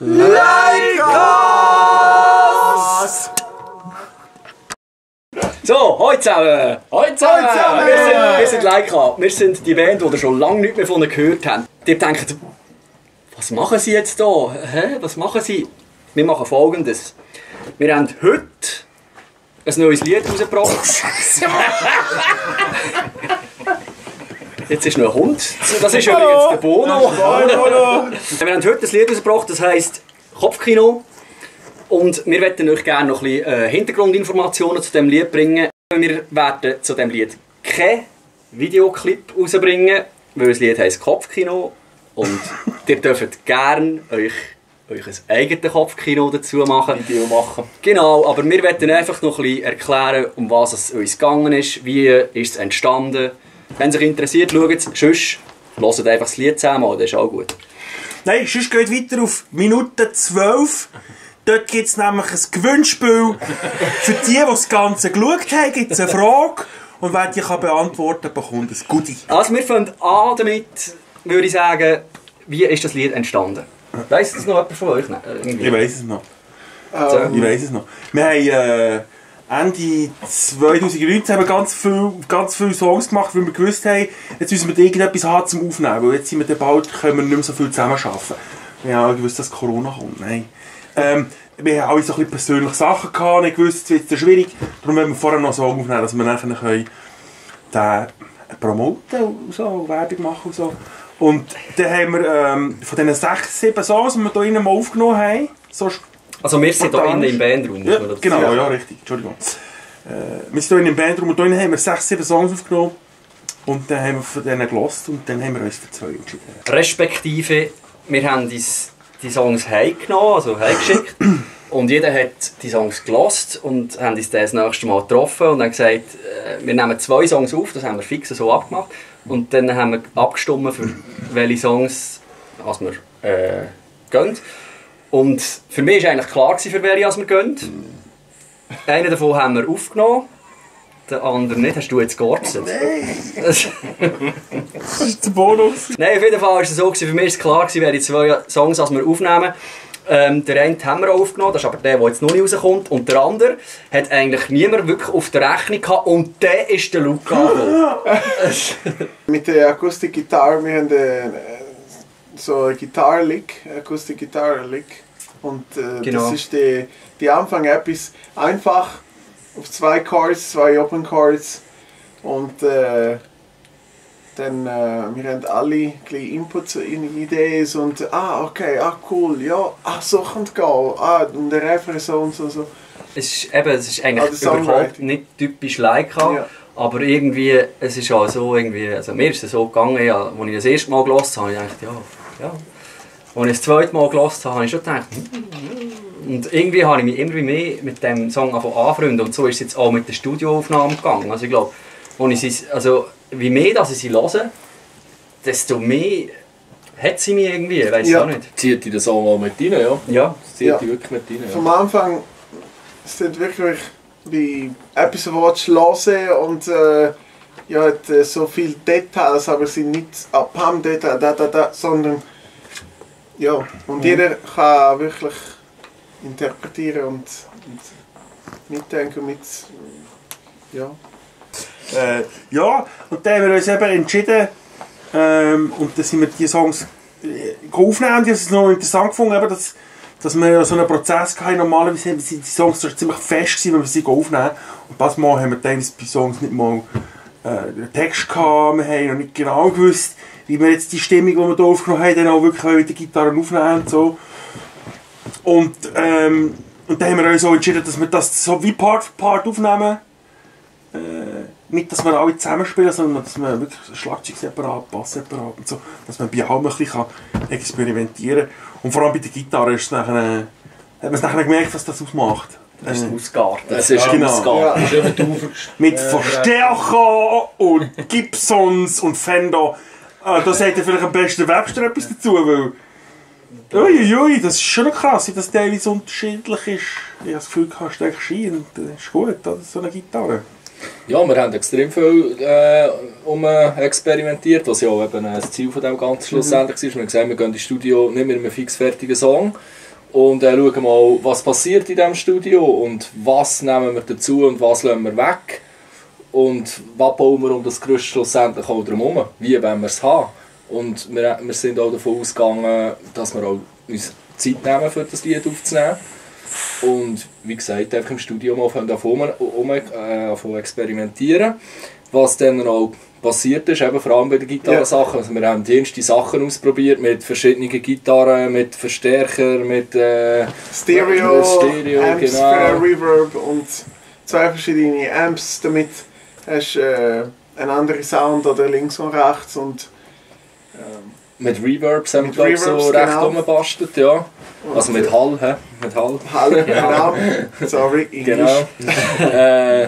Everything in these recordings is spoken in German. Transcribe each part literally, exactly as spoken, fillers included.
Leicast! So, heute zusammen! Heute zusammen! zusammen. Wir sind, wir sind Leica. Wir sind die Band, die ihr schon lange nicht mehr von ihnen gehört habt. Ihr denkt, was machen sie jetzt hier? Hä? Was machen sie? Wir machen Folgendes. Wir haben heute ein neues Lied rausgebracht. Jetzt ist noch ein Hund. Das ist übrigens der Bono. Wir haben heute ein Lied rausgebracht, das heisst Kopfkino. Und wir möchten euch gerne noch ein bisschen äh, Hintergrundinformationen zu diesem Lied bringen. Wir werden zu diesem Lied keinen Videoclip rausbringen, weil das Lied heisst Kopfkino. Und ihr dürft gerne euch, euch ein eigenes Kopfkino dazu machen. Video machen. Genau, aber wir möchten einfach noch ein bisschen erklären, um was es uns gegangen ist, wie ist es entstanden. Wenn es euch interessiert, schaut es. Sonst hört einfach das Lied zusammen, das ist auch gut. Nein, sonst geht weiter auf Minute zwölf. Dort gibt es nämlich ein Gewinnspiel. Für die, die das Ganze geschaut haben, gibt es eine Frage. Und wer die kann beantworten kann, bekommt ein Goodie. Also wir fangen an damit, würde ich sagen, wie ist das Lied entstanden? Weiss das noch jemand von euch? Irgendwie? Ich weiss es noch. So. Ich weiss es noch. Wir haben äh, Ende zwanzig neunzehn haben wir ganz viele ganz viel Songs gemacht, weil wir gewusst haben, jetzt müssen wir irgendetwas haben zum Aufnehmen. Weil jetzt sind wir dann bald, können wir nicht mehr so viel zusammen arbeiten. Wir haben auch gewusst, dass Corona kommt. Nein. Ähm, wir haben alle so ein bisschen persönliche Sachen gehabt, nicht gewusst, es wird schwierig. Darum wollen wir vorher noch einen Song aufnehmen, dass wir nachher können den promoten und so, Werbung machen und so. Und dann haben wir ähm, von diesen sechs, sieben Songs, die wir hier mal aufgenommen haben, so also wir sind hier innen im Bandraum. Ja, genau, ja, ja, richtig, Entschuldigung. Äh, wir sind hier im Bandraum und hier haben wir sechs, sieben Songs aufgenommen. Und dann haben wir von denen gehört und dann haben wir uns für zwei entschieden. Respektive, wir haben uns die Songs heimgenommen, also heimgeschickt. Und jeder hat die Songs gehört und haben uns das nächste Mal getroffen und haben gesagt, äh, wir nehmen zwei Songs auf, das haben wir fix so abgemacht. Und dann haben wir abgestimmt, für welche Songs als wir äh, gehen. Und für mich war eigentlich klar, für welche als wir gehen. Einen davon haben wir aufgenommen, den anderen nicht. Hast du jetzt georzt? Nein! Das ist der Bonus. Nein, auf jeden Fall war es so, für mich war es klar, welche zwei Songs als wir aufnehmen. Ähm, der eine haben wir auch aufgenommen, das ist aber der, der jetzt noch nicht rauskommt. Und der andere hat eigentlich niemand wirklich auf der Rechnung gehabt. Und der ist der Luca. Mit der Akustikgitarre, wir haben äh, so ein Gitarre-Lick, Akustik-Gitarre-Lick. Und äh, genau. Das ist die, die Anfang etwas einfach auf zwei Chords, zwei Open Chords. Und äh, dann, äh, wir haben alle gleich Inputs in Ideen und ah, okay, ah, cool, ja, ah, so kann es gehen, ah, und der Refrain so und so, so. Es ist, eben, es ist eigentlich ah, überhaupt nicht typisch Leica, ja. Aber irgendwie, es ist auch so irgendwie, also mir ist es so gegangen, ja, als ich das erste Mal gehört habe, habe ich gedacht, ja, ja. Als ich das zweite Mal gehört habe, habe ich schon gedacht, und irgendwie habe ich mich immer mehr mit dem Song anfreunden und so ist es jetzt auch mit der Studioaufnahme gegangen. Also ich glaube, also, wie mehr dass ich sie höre, desto mehr hat sie mich irgendwie, weiss ich ja. auch nicht. Zieht die den Song auch mit rein, ja? Ja. Zieht ja. die wirklich mit rein, ja. Vom Anfang ist es wirklich wie etwas, was du hören und äh, ja, hat äh, so viele Details, aber sie sind nicht ab Pam Detail, da, da, da, sondern ja, und mhm. jeder kann wirklich interpretieren und, und mitdenken, mit, ja. Äh, ja, und dann haben wir uns eben entschieden, ähm, und dann sind wir die Songs äh, aufnehmen. Und ich habe es noch interessant gefunden, eben, dass, dass wir so einen Prozess hatten. Normalerweise waren die Songs ziemlich fest, gewesen, wenn wir sie aufnehmen. Und das Mal haben wir teilweise bei Songs nicht mal äh, einen Text gehabt. Wir haben noch nicht genau gewusst, wie wir jetzt die Stimmung, die wir hier aufgenommen haben, dann auch wirklich mit der Gitarre aufnehmen und so. Und, ähm, und dann haben wir uns so entschieden, dass wir das so wie Part für Part aufnehmen. Äh, nicht, dass wir alle zusammenspielen, sondern dass man wirklich Schlagzeug separat, Bass separat und so, dass man bei allem ein bisschen experimentieren kann. Und vor allem bei der Gitarre ist es nachher, hat man es nachher gemerkt, was das ausmacht. Das ist ausgeartet. Das ist genau. ausgeartet. Ja. Mit Verstärker und Gibsons und Fender. Äh, da sagt ja vielleicht am besten Webster etwas dazu, weil uiuiui, das ist schon krass, dass das teilweise unterschiedlich ist. Ich habe das Gefühl, du hast eigentlich Ski und das ist gut, das ist so eine Gitarre. Ja, wir haben extrem viel äh, um, äh, experimentiert, was ja auch eben das Ziel von dem Ganzen schlussendlich mhm. war. Wir haben gesagt, wir gehen ins Studio nicht mit einem fix fertigen Song und äh, schauen mal, was passiert in diesem Studio und was nehmen wir dazu und was lassen wir weg. Und was bauen wir um das Gerüst schlussendlich auch drumherum? Wie wollen wir es haben? Und wir, wir sind auch davon ausgegangen, dass wir auch uns Zeit nehmen, für das Lied aufzunehmen. Und wie gesagt, einfach im Studio mal davon um, äh, experimentieren. Was dann auch passiert ist, eben vor allem bei den Gitarrensachen. Also wir haben die ersten Sachen ausprobiert mit verschiedenen Gitarren, mit Verstärker, mit äh, Stereo, mit Stereo Amps genau. für Reverb und zwei verschiedene Amps, damit hast du äh, einen anderen Sound oder links und rechts. Und, ähm, mit Reverbs haben mit wir so Reverbs, recht genau. rumgebastelt, ja. Also mit Hall, hä? Mit Hall. Hall, genau. Sorry, Englisch. Genau. äh,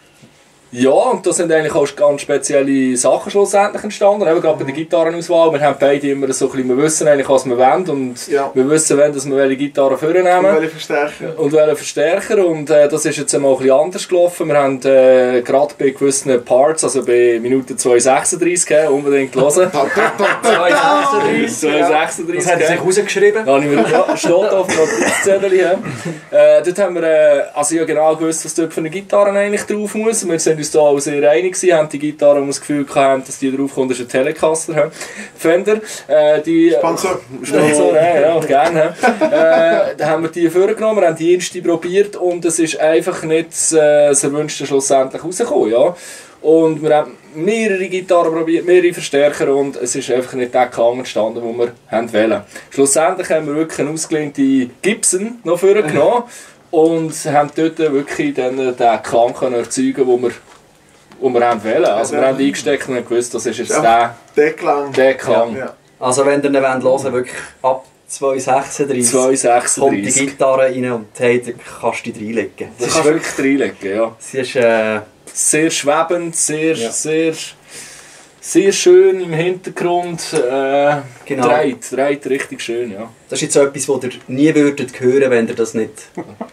ja, und da sind eigentlich auch ganz spezielle Sachen schlussendlich entstanden. Eben gerade bei der Gitarrenauswahl. Wir haben beide immer so ein bisschen, wir wissen eigentlich, was wir wollen. Und Ja. wir wissen, wenn dass wir welche Gitarre vornehmen. Und welche Verstärker. Und welchen Verstärker. Und äh, das ist jetzt einmal ein bisschen anders gelaufen. Wir haben äh, gerade bei gewissen Parts, also bei Minute zwei sechsunddreißig, äh, unbedingt hören. zwei sechsunddreißig. zwei sechsunddreißig. Das hat er sich rausgeschrieben. Da habe ich mir, ja, steht auf dem Notizzettel. Ja. Äh, dort haben wir äh, also ja genau gewusst, was dort für eine Gitarre eigentlich drauf muss. Wir sind uns da auch sehr einig gewesen, haben die Gitarre, wo wir das Gefühl hatten, dass die drauf kommt, ist ein Telecaster. Fender. Äh, die, Sponsor. Sponsor, ja, ja, gerne. äh, da haben wir die vorgenommen, wir haben die erste probiert und es ist einfach nicht äh, das Erwünschte schlussendlich rausgekommen. Ja. Und wir haben mehrere Gitarren probiert, mehrere Verstärker und es ist einfach nicht der Klang entstanden, den wir wollten. Schlussendlich haben wir wirklich eine ausgelehnte Gibson noch vorgenommen und haben dort wirklich dann den Klang erzeugen können, den wir, den wir wollten. Also wir haben eingesteckt und haben gewusst, das ist jetzt der, Der Klang. der Klang. Ja. Also wenn ihr ihn hören wollt, wirklich ab zwei sechsunddreißig zwei kommt die sechsunddreißig. Gitarre rein und hey, da kannst du dich reinlegen. Das ist wirklich reinlegen, ja. Sie ist, äh, Sehr schwebend, sehr, Ja. sehr, sehr schön im Hintergrund. Äh, Genau. dreht, dreht richtig schön, ja. das ist jetzt etwas, was ihr nie würdet hören, wenn ihr das nicht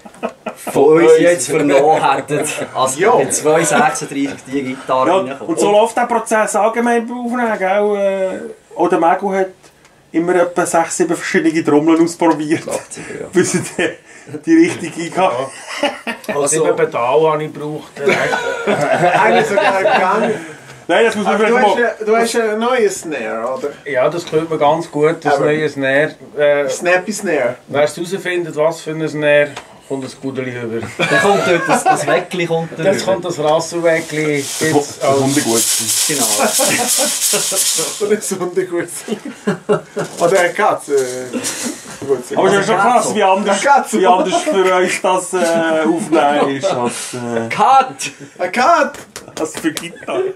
von uns jetzt vernommen hättet. Also Ja. mit zwei sechsunddreißig die Gitarre Ja, reinkommt. und so läuft der Prozess allgemein beim Aufnehmen, gell? Äh, Auch der Megu hat immer etwa sechs, sieben verschiedene Trommeln ausprobiert, Schlagzeuger, ja. bis er die, die richtige hatte. Also Also- sieben Pedale habe ich gebraucht. Eine sogar Gang. Nein, das muss man Aber du vielleicht hast, mal... ja- du hast ein neues Snare, oder? Ja, das hört man ganz gut, das Aber- neue Snare. Äh, Snappy Snare. Wer es herausfindet, was für ein Snare, kommt ein Gudeli über. Dann kommt dort das, das Weckli kommt Jetzt drüber. kommt das Rasselwäckli jetzt Das als kommt gut. Genau. Und ein Sondergurzel. Oder eine Katze. Gurzel. Aber es ist ja schon krass, wie anders, Ja, Katze. wie anders für euch das äh, Aufnehmen ist als, äh, Cut! Eine Katze! als für Gitarre.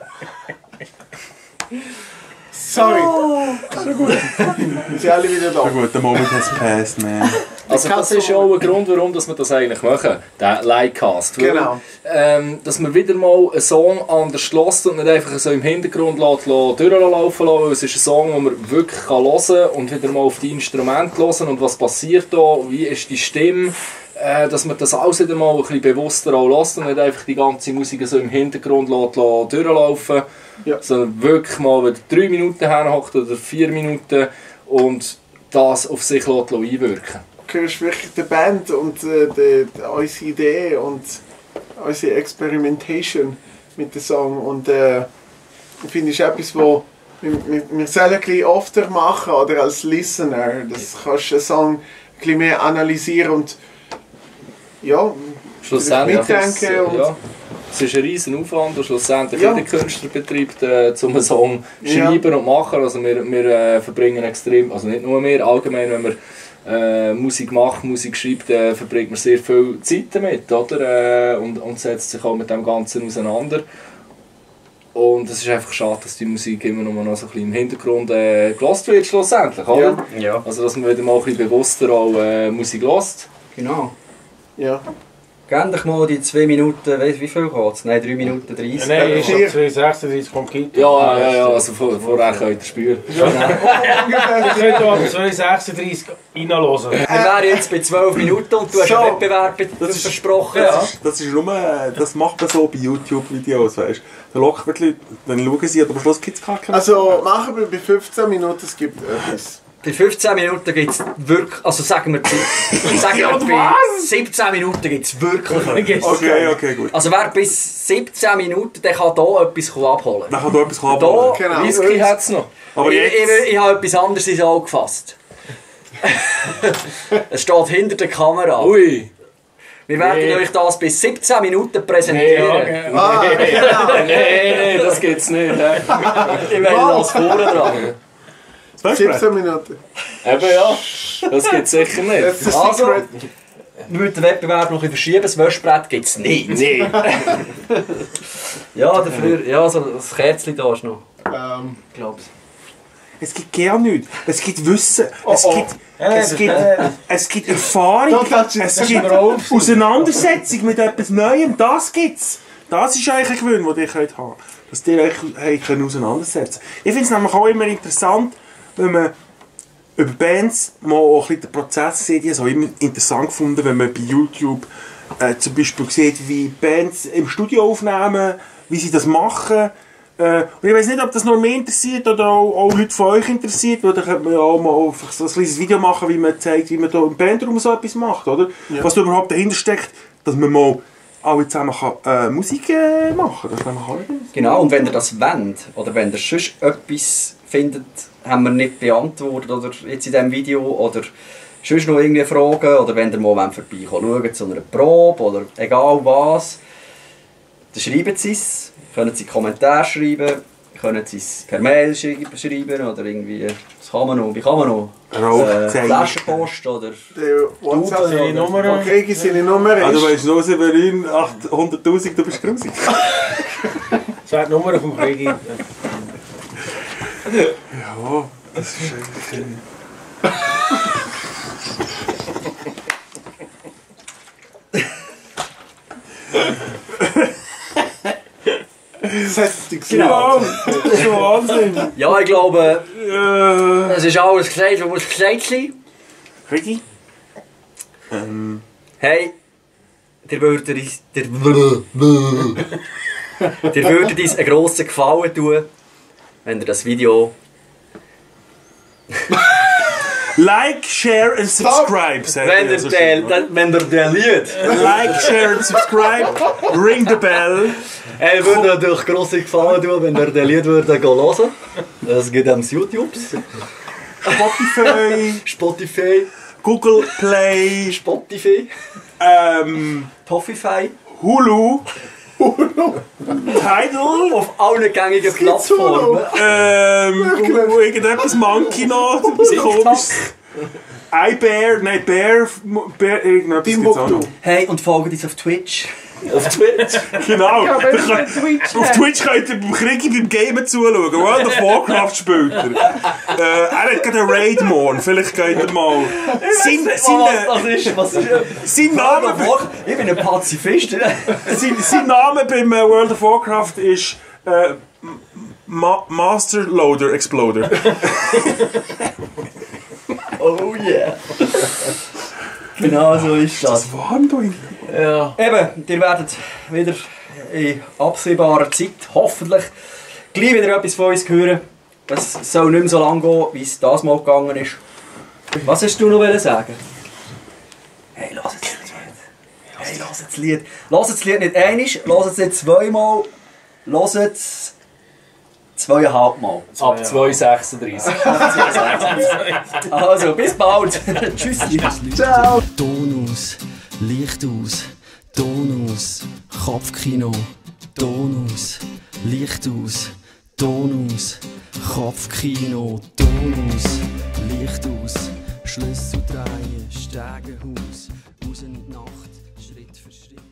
Sorry. Schon gut. Wir sind alle wieder Na da. gut, der Moment has passed, man. Also das ist ja auch ein Grund, warum dass wir das eigentlich machen, der Livecast. Weil, Genau. Ähm, dass man wieder mal einen Song anders hört und nicht einfach so im Hintergrund lässt, lässt, durchlaufen lässt. Es ist ein Song, den man wirklich hören kann und wieder mal auf die Instrumente hören und was passiert da, wie ist die Stimme. Äh, dass man das alles wieder mal ein bisschen bewusster auch hört und nicht einfach die ganze Musik so im Hintergrund lässt, lässt, durchlaufen. Ja. Sondern wirklich mal wieder drei Minuten herhockt oder vier Minuten und das auf sich lässt einwirken. Du hörst wirklich die Band und äh, die, die, unsere Idee und unsere Experimentation mit dem Song. Und äh, ich finde, es ist etwas, was wir, wir, wir sollen ein bisschen öfter machen oder als Listener. Das kannst du einen Song ein bisschen mehr analysieren und ja, Schlussendlich mitdenken ist, äh, und- ja, es ist ein riesen Aufwand und schlussendlich Ja. jeder Künstler betreibt äh, zum einen Song Ja. schreiben und machen. Also wir, wir äh, verbringen extrem, also nicht nur wir, allgemein wenn man äh, Musik macht, Musik schreibt, äh, verbringt man sehr viel Zeit damit, oder? Äh, und, und setzt sich auch mit dem Ganzen auseinander. Und es ist einfach schade, dass die Musik immer noch mal so ein bisschen im Hintergrund äh, gehört wird schlussendlich, oder? Ja, Also dass man wieder mal ein bisschen bewusster auch äh, Musik hört. genau. ja. Gib dich mal die zwei Minuten, weiss, wie viel geht es? Nein, drei Minuten dreißig. Nein, ist Vier. schon zwei sechsunddreißig vom Gitarre. Ja, ja, ja, also vor, vorher könnt ihr spüren. Ungefähr. Ich könnte aber zwei sechsunddreißig reinhören. Wir wären jetzt bei zwölf Minuten und du hast So. einen Wettbewerb das versprochen. Das ist, das ist nur, äh, das macht man so bei YouTube-Videos, weißt du. Da lockt man die Leute, dann schauen sie, und am Schluss gibt es gar keine. Also machen wir bei fünfzehn Minuten, es gibt etwas. bei fünfzehn Minuten gibt es wirklich, also sagen wir, sagen wir bei siebzehn Minuten gibt es wirklich. Okay, okay, gut. Also wer bis siebzehn Minuten, der kann hier etwas abholen. Dann kann da etwas abholen. Genau. Whisky hat es noch. Aber ich, jetzt... ich, ich habe etwas anderes ins Auge gefasst. Es steht hinter der Kamera. Ui. Wir werden Nee. euch das bis siebzehn Minuten präsentieren. Ah, genau. Nein, nein, das geht's nicht. hä? Ich werde das vorne dran. siebzehn Minuten. Eben ja, das geht's sicher nicht. Das ist Also, Secret. wir müssen den Wettbewerb noch ein bisschen verschieben. Das Wäschbrett gibt es nicht. Nee. Ja, dafür, ja, so das Kerzchen da ist noch. Ähm, Ich glaube Es gibt gar nichts. Es gibt Wissen. Es oh. gibt... Äh, Es gibt, es gibt Erfahrung, Da touch it. es gibt Auseinandersetzung mit etwas Neuem, das gibt's. Das ist eigentlich ein Gewinn, den ihr könnt haben könnt. Dass ihr euch könnt auseinandersetzen könnt. Ich finde es nämlich auch immer interessant, wenn man über Bands mal auch ein bisschen den Prozess sieht. Ich habe es auch immer interessant gefunden, wenn man bei YouTube äh, zum Beispiel sieht, wie Bands im Studio aufnehmen, wie sie das machen. Äh, und ich weiß nicht, ob das nur mich interessiert oder auch, auch Leute von euch interessiert, weil da könnte man ja auch mal einfach so ein kleines Video machen, wie man zeigt, wie man da im Bandraum so etwas macht, oder? Ja. Was da überhaupt dahinter steckt, dass man mal alle zusammen kann, äh, Musik äh, machen kann. Das kann man auch. Genau, und wenn ihr das wollt, oder wenn ihr sonst etwas findet, haben wir nicht beantwortet, oder jetzt in diesem Video, oder sonst noch irgendwie Fragen, oder wenn ihr mal vorbeikommen wollt, schauen zu einer Probe, oder egal was, dann schreiben sie es. Können Sie Kommentare schreiben, können Sie es per Mail schreiben, schreiben oder irgendwie, was kann man noch, wie kann man noch? Äh, Flaschenpost oder... Der WhatsApp. Seine Nummer. Wo kriege ich seine Nummer? Also Ist- weißt du, Severin, achthunderttausend, du bist grusig. Sag die Nummer vom Kriegi. Ja, das ist eigentlich... Sättiges Genau. Das ist schon Wahnsinn. Ja, ich glaube, Äh, es ist alles gesagt, was muss gesagt sein. Kriegi? Ähm... Hey, dir würdet uns... Dir, dir würdet uns einen grossen Gefallen tun, wenn ihr das Video... Like, share and subscribe, sagt Wenn er ihr so den, schön, oder? den, wenn ihr den Lied... Like, share and subscribe, ring the bell. Er würde natürlich grosse Gefallen tun, wenn ihr den Lied hören würdet. Das geht am YouTube, Spotify, Spotify, Google Play, Spotify, ähm, Toffify, Hulu, Tidal, auf allen gängigen Plattformen. ähm, und irgendetwas Monkey noch, etwas komisches. iBear, nein, Bear, Bear, irgendetwas gibt's auch noch. Timbuktu. Hey, und folgt uns auf Twitch. Auf Twitch. Genau. Da kann- Auf Twitch könnt ihr beim Kriegi beim Gamen zuschauen. World of Warcraft spielt er. Äh, er hat gerade einen Raid morgen. Vielleicht geht er mal. Sein, Was sein, das ist, was ist... sein, Name, Ich bin ein Pazifist. sein, sein Name beim äh, World of Warcraft ist äh, Ma Master Loader Exploder. Oh yeah. Genau so ist das. Was war denn da in- Ja. Eben, ihr werdet wieder in absehbarer Zeit hoffentlich gleich wieder etwas von uns hören. Es soll nicht mehr so lange gehen, wie es das mal gegangen ist. Was hast du noch sagen? Hey, lass jetzt das Lied. Hey, lass jetzt das Lied. Lass jetzt das Lied nicht einmal, lass es nicht zweimal, lass es zweieinhalb Mal. Ab zwei sechsunddreißig. Also, bis bald. Tschüss. Ciao. Ton aus, Licht aus, Ton aus, Kopfkino, Ton aus, Licht aus, Ton aus, Kopfkino, Ton aus, Licht aus, Schlüssel drehen, Stegenhaus, raus in die Nacht, Schritt für Schritt.